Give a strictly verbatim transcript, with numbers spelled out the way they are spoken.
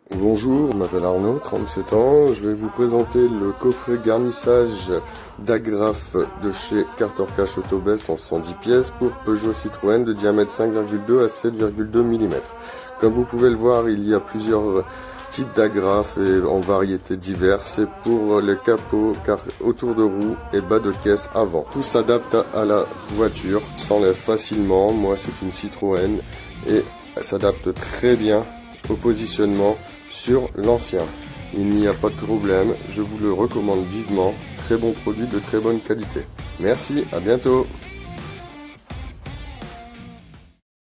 Bonjour, je m'appelle Arnaud, trente-sept ans. Je vais vous présenter le coffret garnissage d'agrafes de chez Carter Cash Autobest en cent dix pièces pour Peugeot Citroën de diamètre cinq virgule deux à sept virgule deux millimètres. Comme vous pouvez le voir, il y a plusieurs types d'agrafes et en variétés diverses. C'est pour les capots, autour de roue et bas de caisse avant. Tout s'adapte à la voiture, s'enlève facilement. Moi, c'est une Citroën et elle s'adapte très bien au positionnement sur l'ancien. Il n'y a pas de problème, je vous le recommande vivement. Très bon produit de très bonne qualité. Merci, à bientôt.